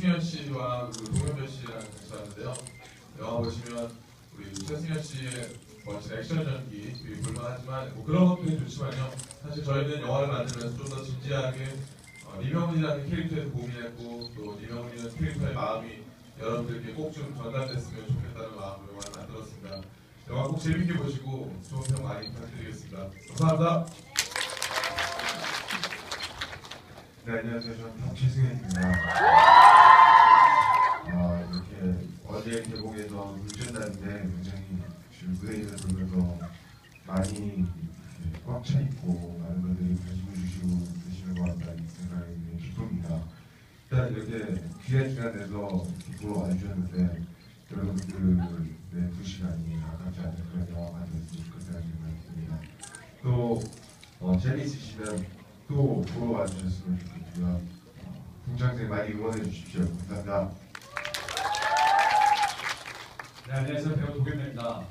최승현 씨와 동현배 씨랑 같이 왔는데요. 영화 보시면 우리 최승현 씨의 멋진 액션 연기 볼만하지만 그런 것도 좋지만요. 사실 저희는 영화를 만들면서 좀 더 진지하게 리명훈이라는 캐릭터에서 고민했고 또 리명훈이라는 캐릭터의 마음이 여러분들께 꼭 좀 전달됐으면 좋겠다는 마음으로 영화를 만들었습니다. 영화 꼭 재밌게 보시고 좋은 평 많이 부탁드리겠습니다. 감사합니다. 네, 안녕하세요. 저는 최승현입니다. 이렇게 어제 개봉해서 물전단인데 굉장히 지금 무대에서 보면서 많이 꽉 차 있고 많은 분들이 관심을 주시고 계시는 것 같다는 생각이 기쁩니다. 일단 이렇게 귀한 시간 내서 보러 와주셨는데 여러분들의 2시간이 아깝지 않은 그런 영화가 됐으면 좋겠다는 생각이 듭니다. 또 재미있으시면 또 보러 와주셨으면 좋겠고요. 동창생 많이 응원해 주십시오. 감사합니다. 네, 안녕하세요. 배우 도겸입니다.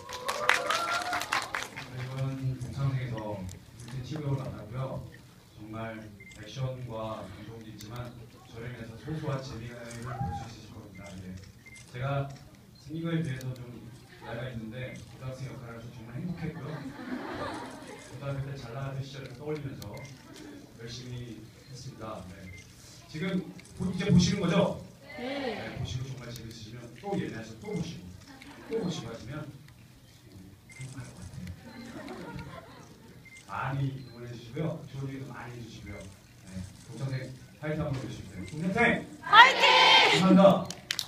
이번 동창생에서 TV로 만났고요. 정말 액션과 감동도 있지만 저를 인해서 소소한 재미를 볼 수 있으실 겁니다. 제가 생긴 거에 비해서 좀 나이가 있는데 고등학생 역할을 해서 정말 행복했고요. 고등학교 때 잘 나가던 시절을 떠올리면서 열심히 했습니다. 지금 이제 보시는 거죠? 네. 보시고 정말 재밌으시면 또 예매하셔서 또 보시고 하시면 행복할 것 같아요. 많이 응원해 주시고요. 좋은 얘기도 많이 해주시고요. 동창생 파이팅 한번 해주시고요. 동창생 파이팅! 감사합니다.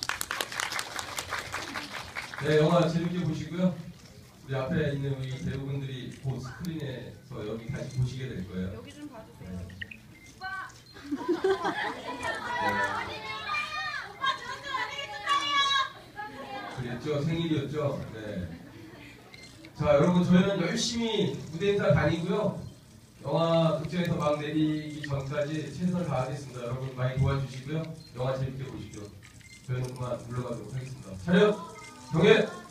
네, 영화 재밌게 보시고요. 우리 앞에 있는 우리 배우분들이 곧 스크린에서 여기 다시 보시게 될 거예요. 여기 좀 봐주세요. 그랬죠? 생일이었죠? 네. 자, 여러분 저희는 열심히 무대 인사 다니고요. 영화 극장에서 막 내리기 전까지 최선을 다하겠습니다. 여러분 많이 도와주시고요. 영화 재밌게 보시죠. 저희는 그만 물러가도록 하겠습니다. 차렷! 경례!